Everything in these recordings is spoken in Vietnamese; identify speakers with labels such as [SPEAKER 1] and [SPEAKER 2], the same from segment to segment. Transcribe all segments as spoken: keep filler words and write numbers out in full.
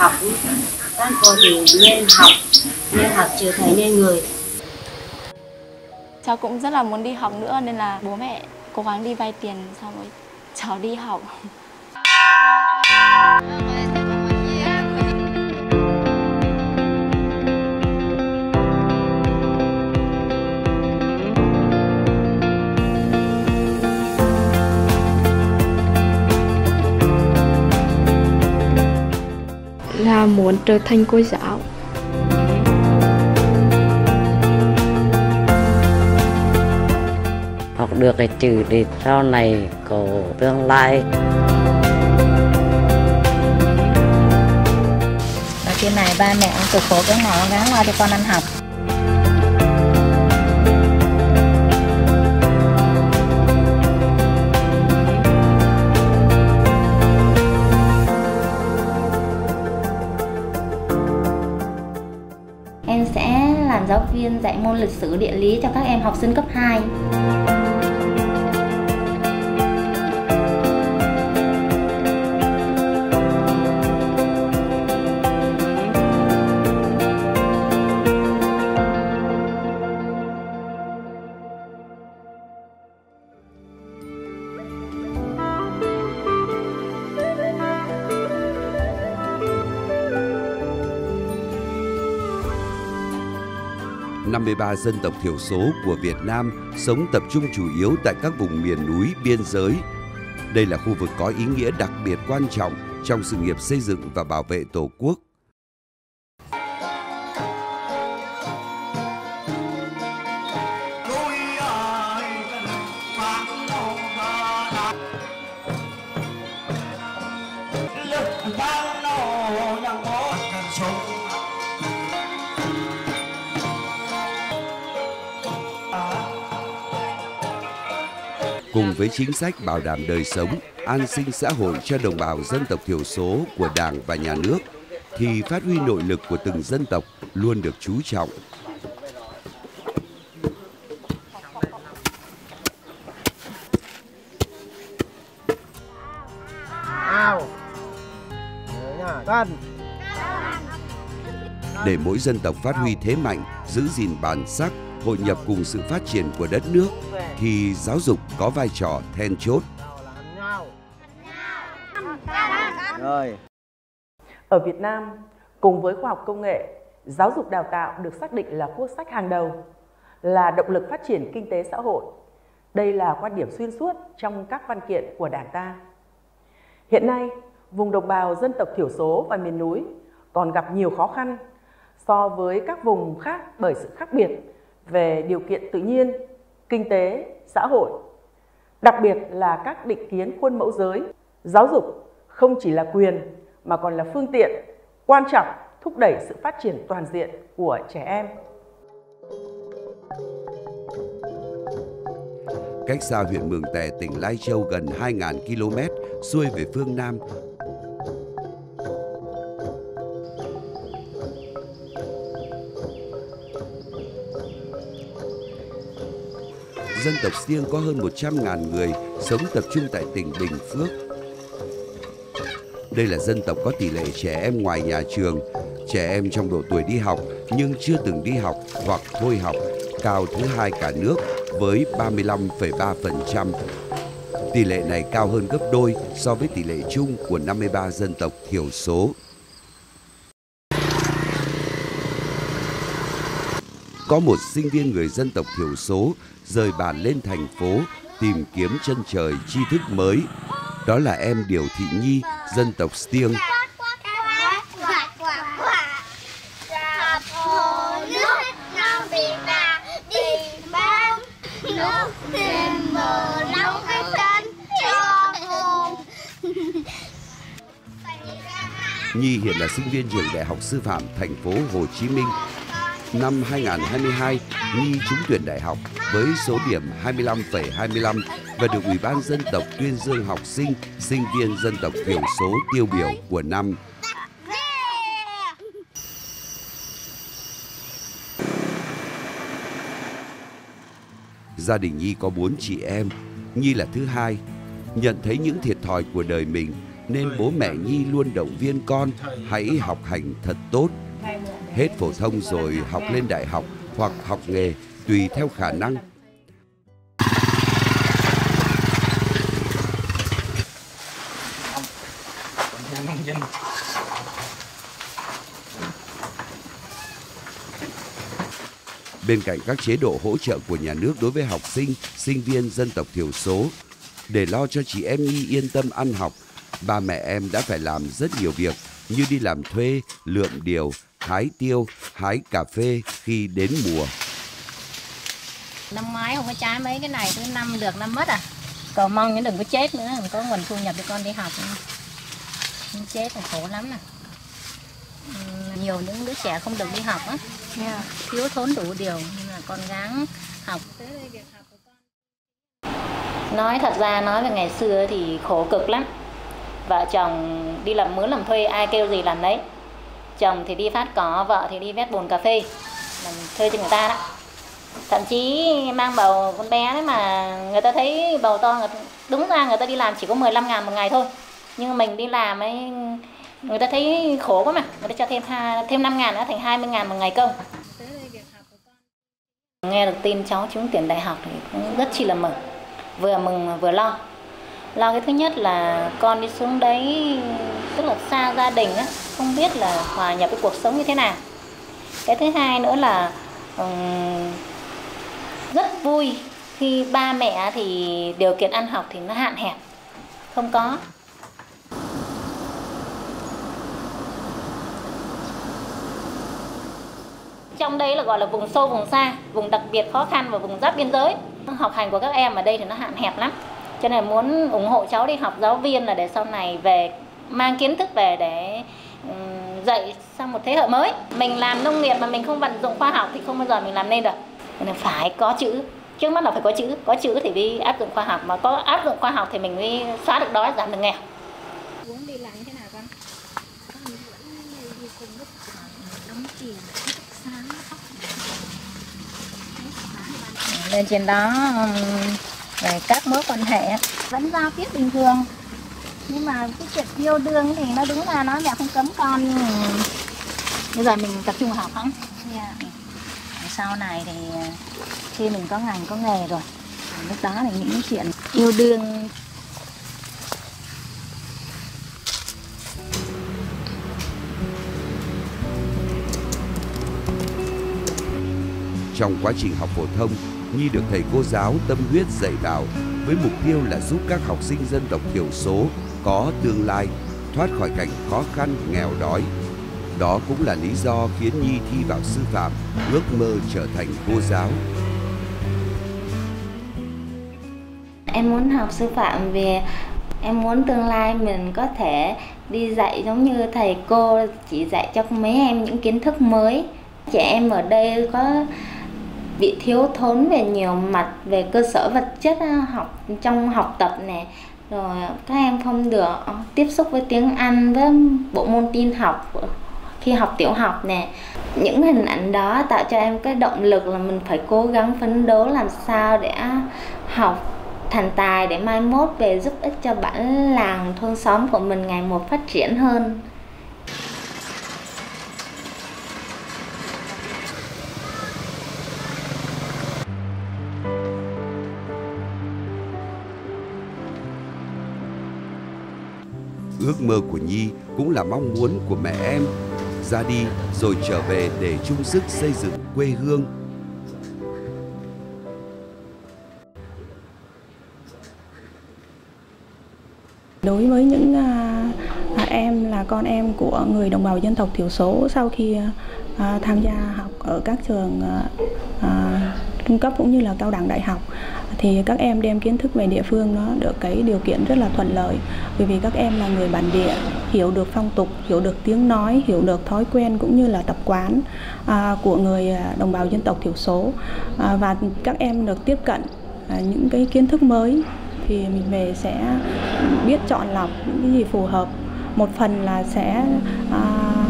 [SPEAKER 1] học, các cô thì nên học, nên học trở thành nên người.
[SPEAKER 2] Cháu cũng rất là muốn đi học nữa nên là bố mẹ cố gắng đi vay tiền xong rồi cháu đi học.
[SPEAKER 3] Là muốn trở thành cô giáo.
[SPEAKER 4] Học được cái chữ để sau này có tương lai.
[SPEAKER 5] Ở trên này ba mẹ cực khổ cái nào gắng lo cho con ăn học.
[SPEAKER 6] Em sẽ làm giáo viên dạy môn lịch sử địa lý cho các em học sinh cấp hai.
[SPEAKER 7] năm mươi ba dân tộc thiểu số của Việt Nam sống tập trung chủ yếu tại các vùng miền núi biên giới. Đây là khu vực có ý nghĩa đặc biệt quan trọng trong sự nghiệp xây dựng và bảo vệ Tổ quốc. Cùng với chính sách bảo đảm đời sống, an sinh xã hội cho đồng bào dân tộc thiểu số của Đảng và Nhà nước, thì phát huy nội lực của từng dân tộc luôn được chú trọng. Để mỗi dân tộc phát huy thế mạnh, giữ gìn bản sắc, hội nhập cùng sự phát triển của đất nước, thì giáo dục có vai trò then chốt.
[SPEAKER 8] Rồi. Ở Việt Nam, cùng với khoa học công nghệ, giáo dục đào tạo được xác định là quốc sách hàng đầu, là động lực phát triển kinh tế xã hội. Đây là quan điểm xuyên suốt trong các văn kiện của Đảng ta. Hiện nay, vùng đồng bào dân tộc thiểu số và miền núi còn gặp nhiều khó khăn so với các vùng khác bởi sự khác biệt về điều kiện tự nhiên, kinh tế, xã hội. Đặc biệt là các định kiến khuôn mẫu giới, giáo dục không chỉ là quyền mà còn là phương tiện quan trọng thúc đẩy sự phát triển toàn diện của trẻ em.
[SPEAKER 7] Cách xa huyện Mường Tè, tỉnh Lai Châu gần hai nghìn ki lô mét xuôi về phương Nam, dân tộc Xiêng có hơn một trăm nghìn người sống tập trung tại tỉnh Bình Phước. Đây là dân tộc có tỷ lệ trẻ em ngoài nhà trường, trẻ em trong độ tuổi đi học nhưng chưa từng đi học hoặc thôi học, cao thứ hai cả nước với ba mươi lăm phẩy ba phần trăm. Tỷ lệ này cao hơn gấp đôi so với tỷ lệ chung của năm mươi ba dân tộc thiểu số. Có một sinh viên người dân tộc thiểu số rời bản lên thành phố tìm kiếm chân trời tri thức mới. Đó là em Điểu Thị Nhi, dân tộc Stiêng. Nhi hiện là sinh viên trường Đại học Sư phạm thành phố Hồ Chí Minh. Năm hai nghìn không trăm hai mươi hai, Nhi trúng tuyển đại học với số điểm hai mươi lăm phẩy hai mươi lăm và được Ủy ban Dân tộc tuyên dương học sinh, sinh viên dân tộc thiểu số tiêu biểu của năm. Gia đình Nhi có bốn chị em, Nhi là thứ hai. Nhận thấy những thiệt thòi của đời mình, nên bố mẹ Nhi luôn động viên con hãy học hành thật tốt. Hết phổ thông rồi học lên đại học hoặc học nghề tùy theo khả năng. Bên cạnh các chế độ hỗ trợ của nhà nước đối với học sinh, sinh viên dân tộc thiểu số, để lo cho chị em Nhi yên tâm ăn học, ba mẹ em đã phải làm rất nhiều việc như đi làm thuê, lượm điều, hái tiêu, hái cà phê khi đến mùa.
[SPEAKER 5] Năm ngoái không có trái mấy cái này, thứ năm được năm mất à. Cầu mong những đừng có chết nữa, mình có nguồn thu nhập cho con đi học. Nhưng chết là khổ lắm nè. Nhiều những đứa trẻ không được đi học á, yeah. Thiếu thốn đủ điều nên là con gắng học. Nói thật ra nói về ngày xưa thì khổ cực lắm. Vợ chồng đi làm mướn làm thuê ai kêu gì làm đấy. Chồng thì đi phát cỏ, vợ thì đi vét bồn cà phê, làm thuê cho người ta đó. Thậm chí mang bầu con bé đấy mà người ta thấy bầu to, đúng ra người ta đi làm chỉ có mười lăm ngàn một ngày thôi. Nhưng mình đi làm ấy, người ta thấy khổ quá mà, người ta cho thêm thêm năm ngàn nữa thành hai mươi ngàn một ngày công. Nghe được tin cháu trúng tuyển đại học thì cũng rất chi là mừng. Vừa mừng vừa lo. Lo cái thứ nhất là con đi xuống đấy, tức là xa gia đình á, không biết là hòa nhập với cuộc sống như thế nào. Cái thứ hai nữa là um, rất vui khi ba mẹ thì điều kiện ăn học thì nó hạn hẹp, không có. Trong đây là gọi là vùng sâu, vùng xa, vùng đặc biệt khó khăn và vùng giáp biên giới. Học hành của các em ở đây thì nó hạn hẹp lắm. Cho nên muốn ủng hộ cháu đi học giáo viên là để sau này về mang kiến thức về để um, dạy sang một thế hệ mới. Mình làm nông nghiệp mà mình không vận dụng khoa học thì không bao giờ mình làm nên được. Nên phải có chữ, trước mắt là phải có chữ, có chữ thì mới áp dụng khoa học, mà có áp dụng khoa học thì mình mới xóa được đói, giảm được nghèo.
[SPEAKER 2] Muốn đi làm như thế nào con? Con vẫn đi cùng lúc đóng tiền, sáng
[SPEAKER 5] lên trên đó về các mối quan hệ vẫn giao tiếp bình thường, nhưng mà cái chuyện yêu đương thì nó đúng là nói mẹ không cấm con. Bây giờ mình tập trung học không? Yeah. Sau này thì khi mình có ngành có nghề rồi, lúc đó là những chuyện yêu đương.
[SPEAKER 7] Trong quá trình học phổ thông, Nhi được thầy cô giáo tâm huyết dạy bảo với mục tiêu là giúp các học sinh dân tộc thiểu số có tương lai, thoát khỏi cảnh khó khăn, nghèo đói. Đó cũng là lý do khiến Nhi thi vào sư phạm, ước mơ trở thành cô giáo.
[SPEAKER 6] Em muốn học sư phạm vì em muốn tương lai mình có thể đi dạy giống như thầy cô, chỉ dạy cho mấy em những kiến thức mới. Trẻ em ở đây có bị thiếu thốn về nhiều mặt, về cơ sở vật chất học trong học tập này, rồi các em không được tiếp xúc với tiếng Anh, với bộ môn tin học khi học tiểu học nè. Những hình ảnh đó tạo cho em cái động lực là mình phải cố gắng phấn đấu làm sao để học thành tài, để mai mốt về giúp ích cho bản làng thôn xóm của mình ngày một phát triển hơn.
[SPEAKER 7] Ước mơ của Nhi cũng là mong muốn của mẹ em, ra đi rồi trở về để chung sức xây dựng quê hương.
[SPEAKER 9] Đối với những à, em là con em của người đồng bào dân tộc thiểu số, sau khi à, tham gia học ở các trường à, trung cấp cũng như là cao đẳng đại học, thì các em đem kiến thức về địa phương nó được cái điều kiện rất là thuận lợi, bởi vì các em là người bản địa, hiểu được phong tục, hiểu được tiếng nói, hiểu được thói quen cũng như là tập quán à, của người đồng bào dân tộc thiểu số, à, và các em được tiếp cận à, những cái kiến thức mới thì mình về sẽ biết chọn lọc những cái gì phù hợp. Một phần là sẽ à,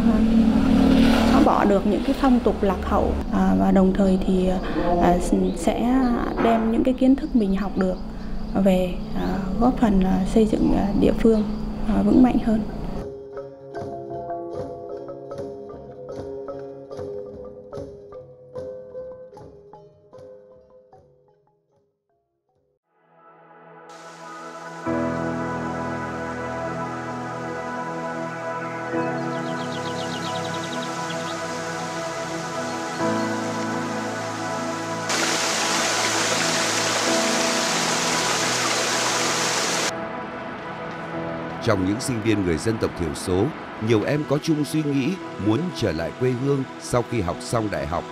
[SPEAKER 9] bỏ được những cái phong tục lạc hậu, à, và đồng thời thì à, sẽ đem những cái kiến thức mình học được về à, góp phần à, xây dựng à, địa phương vững mạnh hơn.
[SPEAKER 7] Trong những sinh viên người dân tộc thiểu số, nhiều em có chung suy nghĩ muốn trở lại quê hương sau khi học xong đại học.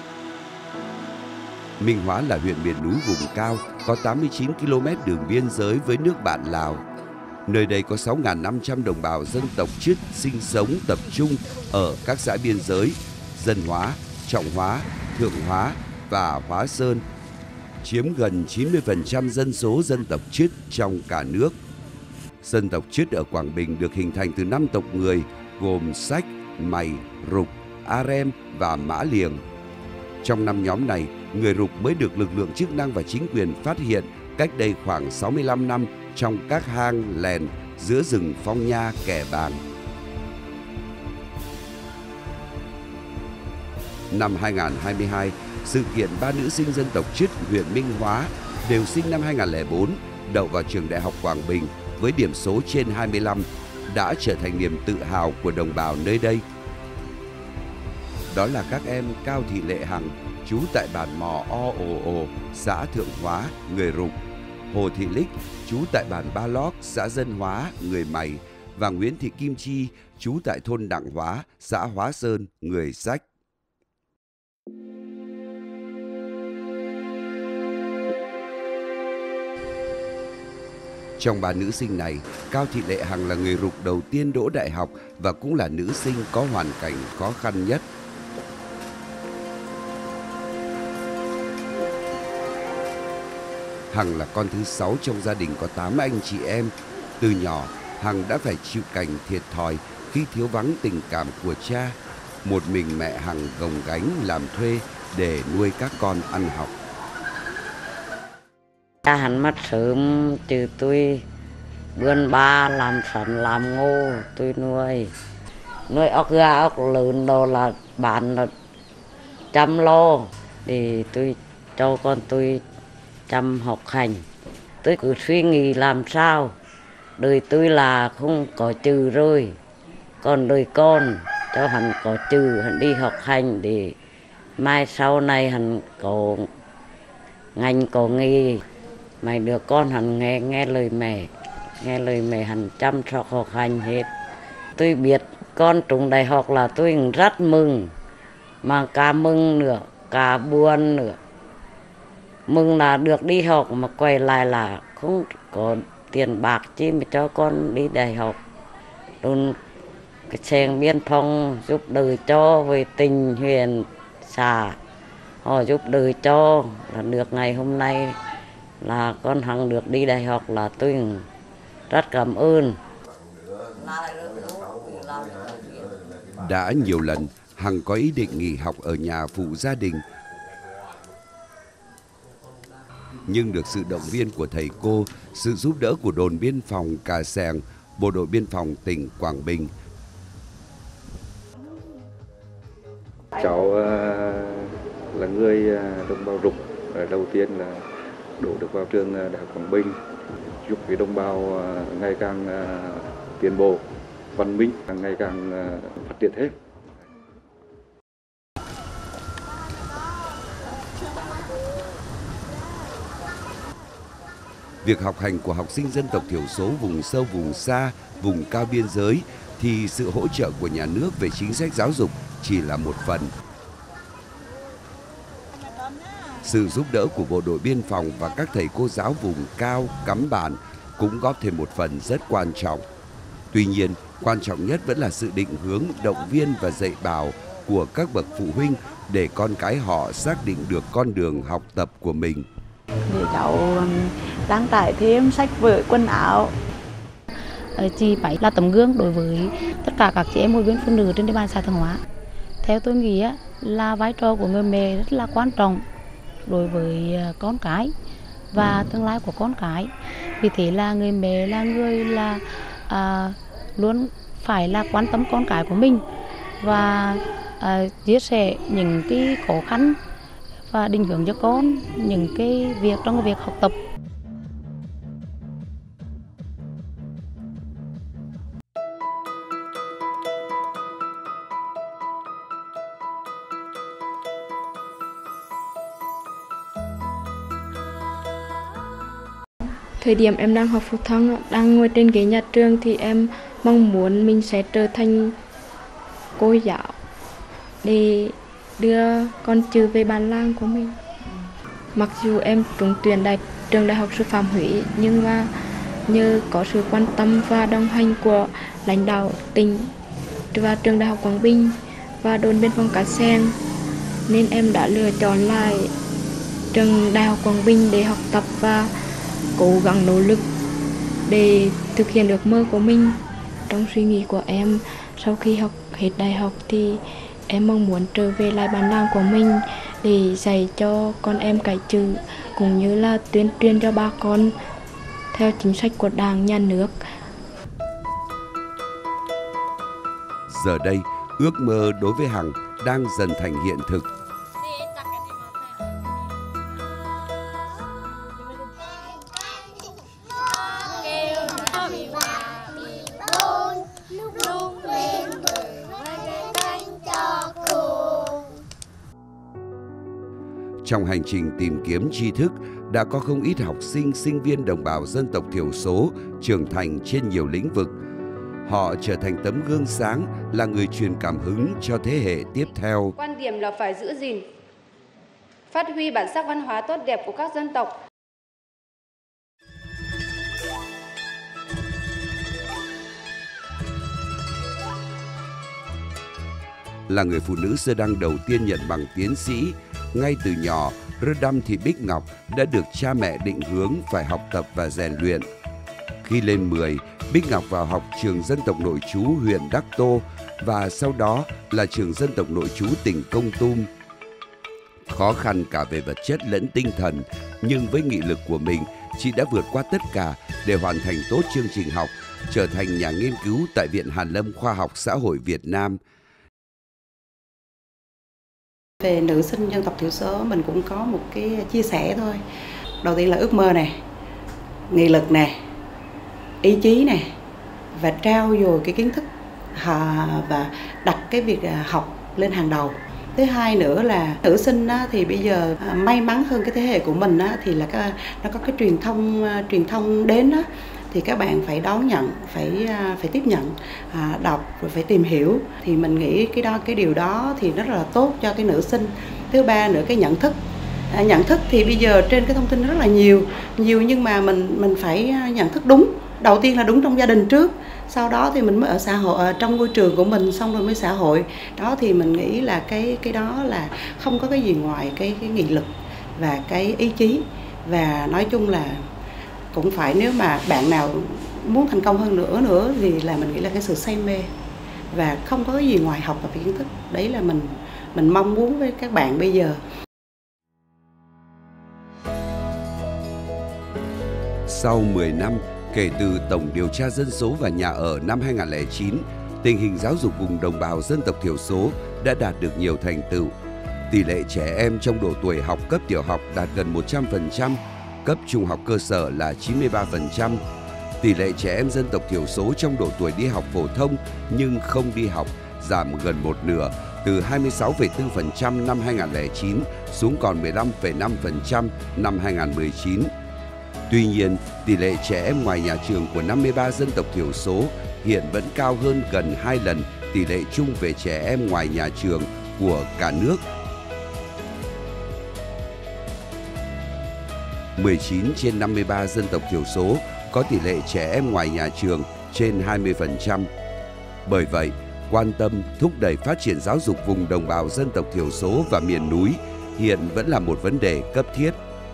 [SPEAKER 7] Minh Hóa là huyện miền núi vùng cao, có tám mươi chín ki lô mét đường biên giới với nước bạn Lào. Nơi đây có sáu nghìn năm trăm đồng bào dân tộc Chứt sinh sống tập trung ở các xã biên giới Dân Hóa, Trọng Hóa, Thượng Hóa và Hóa Sơn, chiếm gần chín mươi phần trăm dân số dân tộc Chứt trong cả nước. Dân tộc Chứt ở Quảng Bình được hình thành từ năm tộc người gồm Sách, Mày, Rục, A-rem và Mã Liềng. Trong năm nhóm này, người Rục mới được lực lượng chức năng và chính quyền phát hiện cách đây khoảng sáu mươi lăm năm trong các hang lèn giữa rừng Phong Nha, Kẻ Bàng. Năm hai nghìn không trăm hai mươi hai, sự kiện ba nữ sinh dân tộc Chứt huyện Minh Hóa đều sinh năm hai nghìn không trăm lẻ bốn đậu vào trường Đại học Quảng Bình với điểm số trên hai mươi lăm đã trở thành niềm tự hào của đồng bào nơi đây. Đó là các em Cao Thị Lệ Hằng, trú tại bản Mò O Ồ Ồ, xã Thượng Hóa, người Rục, Hồ Thị Lích, trú tại bản Ba Lóc, xã Dân Hóa, người Mày, và Nguyễn Thị Kim Chi, trú tại thôn Đặng Hóa, xã Hóa Sơn, người Sách. Trong ba nữ sinh này, Cao Thị Lệ Hằng là người Rục đầu tiên đỗ đại học và cũng là nữ sinh có hoàn cảnh khó khăn nhất. Hằng là con thứ sáu trong gia đình có tám anh chị em. Từ nhỏ, Hằng đã phải chịu cảnh thiệt thòi khi thiếu vắng tình cảm của cha. Một mình mẹ Hằng gồng gánh làm thuê để nuôi các con ăn học.
[SPEAKER 4] Cha hắn mất sớm, trừ tôi vườn ba làm sắn làm ngô tôi nuôi. Nuôi ốc gà ốc lợn đồ là bán là chăm lo để tôi cho con tôi chăm học hành. Tôi cứ suy nghĩ làm sao đời tôi là không có chữ rồi, còn đời con cho hắn có chữ, hắn đi học hành để mai sau này hắn có ngành có nghề. Mấy đứa con hắn nghe nghe lời mẹ, nghe lời mẹ hắn chăm sóc học hành hết. Tôi biết con trúng đại học là tôi rất mừng, mà cả mừng nữa, cả buồn nữa. Mừng là được đi học mà quay lại là không có tiền bạc chi mà cho con đi đại học. Đồn cái xe biên phòng giúp đỡ cho về tình huyện xã, họ giúp đỡ cho là được ngày hôm nay là con Hằng được đi đại học là tôi rất cảm ơn.
[SPEAKER 7] Đã nhiều lần Hằng có ý định nghỉ học ở nhà phụ gia đình, nhưng được sự động viên của thầy cô, sự giúp đỡ của đồn biên phòng Cà Seng, bộ đội biên phòng tỉnh Quảng Bình.
[SPEAKER 10] Cháu là người đồng bào Rục đầu tiên là đổ được vào trường Đại học Quảng Bình, giúp cái đồng bào ngày càng tiến bộ, văn minh, ngày càng phát triển thêm.
[SPEAKER 7] Việc học hành của học sinh dân tộc thiểu số vùng sâu, vùng xa, vùng cao biên giới thì sự hỗ trợ của nhà nước về chính sách giáo dục chỉ là một phần. Sự giúp đỡ của bộ đội biên phòng và các thầy cô giáo vùng cao, cắm bản cũng góp thêm một phần rất quan trọng. Tuy nhiên, quan trọng nhất vẫn là sự định hướng, động viên và dạy bảo của các bậc phụ huynh để con cái họ xác định được con đường học tập của mình.
[SPEAKER 3] Để cháu đăng tải thêm sách vở, quần áo.
[SPEAKER 11] Chị Bảy là tấm gương đối với tất cả các chị em hội viên phụ nữ trên địa bàn xã Thượng Hóa. Theo tôi nghĩ là vai trò của người mẹ rất là quan trọng đối với con cái và tương lai của con cái. Vì thế là người mẹ là người là à, luôn phải là quan tâm con cái của mình và à, chia sẻ những cái khó khăn và định hướng cho con những cái việc trong cái việc học tập.
[SPEAKER 12] Thời điểm em đang học phổ thông, đang ngồi trên ghế nhà trường thì em mong muốn mình sẽ trở thành cô giáo để đưa con chữ về bản làng của mình. Mặc dù em trúng tuyển đại trường Đại học Sư phạm Huế, nhưng mà nhờ có sự quan tâm và đồng hành của lãnh đạo tỉnh và trường Đại học Quảng Bình và đồn biên phòng Cát Seng, nên em đã lựa chọn lại trường Đại học Quảng Bình để học tập và cố gắng nỗ lực để thực hiện ước mơ của mình. Trong suy nghĩ của em, sau khi học hết đại học thì em mong muốn trở về lại bản làng của mình để dạy cho con em cái chữ, cũng như là tuyên truyền cho bà con theo chính sách của Đảng, Nhà nước.
[SPEAKER 7] Giờ đây, ước mơ đối với Hằng đang dần thành hiện thực. Trong hành trình tìm kiếm tri thức, đã có không ít học sinh, sinh viên đồng bào dân tộc thiểu số trưởng thành trên nhiều lĩnh vực. Họ trở thành tấm gương sáng, là người truyền cảm hứng cho thế hệ tiếp theo.
[SPEAKER 13] Quan điểm là phải giữ gìn, phát huy bản sắc văn hóa tốt đẹp của các dân tộc.
[SPEAKER 7] Là người phụ nữ Sơ Đăng đầu tiên nhận bằng tiến sĩ, ngay từ nhỏ, Rơ Đăm Thị Bích Ngọc đã được cha mẹ định hướng phải học tập và rèn luyện. Khi lên mười, Bích Ngọc vào học trường dân tộc nội trú huyện Đắc Tô và sau đó là trường dân tộc nội trú tỉnh Kon Tum. Khó khăn cả về vật chất lẫn tinh thần, nhưng với nghị lực của mình, chị đã vượt qua tất cả để hoàn thành tốt chương trình học, trở thành nhà nghiên cứu tại Viện Hàn lâm Khoa học Xã hội Việt Nam.
[SPEAKER 14] Về nữ sinh dân tộc thiểu số, mình cũng có một cái chia sẻ thôi. Đầu tiên là ước mơ này, nghị lực này, ý chí này, và trao dồi cái kiến thức và đặt cái việc học lên hàng đầu. Thứ hai nữa là nữ sinh thì bây giờ may mắn hơn cái thế hệ của mình thì là nó có cái truyền thông truyền thông đến đó, thì các bạn phải đón nhận, phải phải tiếp nhận, đọc rồi phải tìm hiểu, thì mình nghĩ cái đó cái điều đó thì rất là tốt cho cái nữ sinh. Thứ ba nữa cái nhận thức, à, nhận thức thì bây giờ trên cái thông tin rất là nhiều nhiều nhưng mà mình mình phải nhận thức đúng. Đầu tiên là đúng trong gia đình trước, sau đó thì mình mới ở xã hội, ở trong môi trường của mình, xong rồi mới xã hội. Đó thì mình nghĩ là cái cái đó là không có cái gì ngoài cái cái nghị lực và cái ý chí, và nói chung là cũng phải, nếu mà bạn nào muốn thành công hơn nữa nữa thì là mình nghĩ là cái sự say mê và không có cái gì ngoài học và kiến thức. Đấy là mình mình mong muốn với các bạn bây giờ.
[SPEAKER 7] Sau mười năm kể từ tổng điều tra dân số và nhà ở năm hai nghìn không trăm lẻ chín, tình hình giáo dục vùng đồng bào dân tộc thiểu số đã đạt được nhiều thành tựu. Tỷ lệ trẻ em trong độ tuổi học cấp tiểu học đạt gần một trăm phần trăm, cấp trung học cơ sở là chín mươi ba phần trăm. Tỷ lệ trẻ em dân tộc thiểu số trong độ tuổi đi học phổ thông nhưng không đi học giảm gần một nửa, từ hai mươi sáu phẩy bốn phần trăm năm hai nghìn không trăm lẻ chín xuống còn mười lăm phẩy năm phần trăm năm hai nghìn không trăm mười chín. Tuy nhiên, tỷ lệ trẻ em ngoài nhà trường của năm mươi ba dân tộc thiểu số hiện vẫn cao hơn gần hai lần tỷ lệ chung về trẻ em ngoài nhà trường của cả nước. mười chín trên năm mươi ba dân tộc thiểu số có tỷ lệ trẻ em ngoài nhà trường trên hai mươi phần trăm. Bởi vậy, quan tâm thúc đẩy phát triển giáo dục vùng đồng bào dân tộc thiểu số và miền núi hiện vẫn là một vấn đề cấp thiết.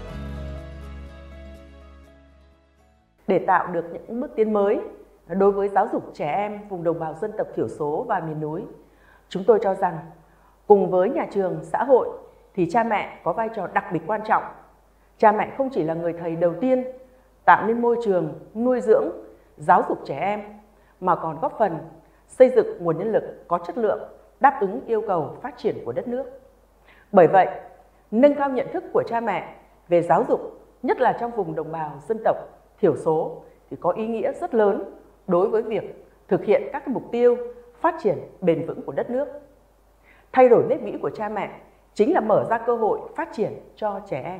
[SPEAKER 8] Để tạo được những bước tiến mới đối với giáo dục trẻ em vùng đồng bào dân tộc thiểu số và miền núi, chúng tôi cho rằng cùng với nhà trường, xã hội thì cha mẹ có vai trò đặc biệt quan trọng. Cha mẹ không chỉ là người thầy đầu tiên tạo nên môi trường nuôi dưỡng, giáo dục trẻ em, mà còn góp phần xây dựng nguồn nhân lực có chất lượng đáp ứng yêu cầu phát triển của đất nước. Bởi vậy, nâng cao nhận thức của cha mẹ về giáo dục, nhất là trong vùng đồng bào dân tộc thiểu số thì có ý nghĩa rất lớn đối với việc thực hiện các mục tiêu phát triển bền vững của đất nước. Thay đổi nếp nghĩ của cha mẹ chính là mở ra cơ hội phát triển cho trẻ em.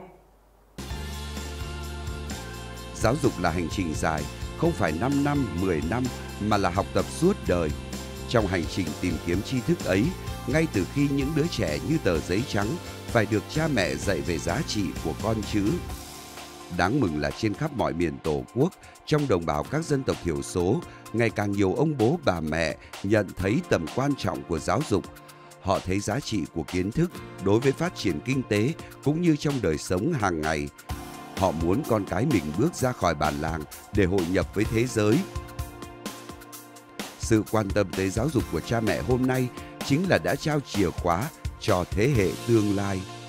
[SPEAKER 7] Giáo dục là hành trình dài, không phải năm năm, mười năm mà là học tập suốt đời. Trong hành trình tìm kiếm tri thức ấy, ngay từ khi những đứa trẻ như tờ giấy trắng phải được cha mẹ dạy về giá trị của con chữ. Đáng mừng là trên khắp mọi miền Tổ quốc, trong đồng bào các dân tộc thiểu số, ngày càng nhiều ông bố bà mẹ nhận thấy tầm quan trọng của giáo dục. Họ thấy giá trị của kiến thức đối với phát triển kinh tế cũng như trong đời sống hàng ngày. Họ muốn con cái mình bước ra khỏi bản làng để hội nhập với thế giới. Sự quan tâm tới giáo dục của cha mẹ hôm nay chính là đã trao chìa khóa cho thế hệ tương lai.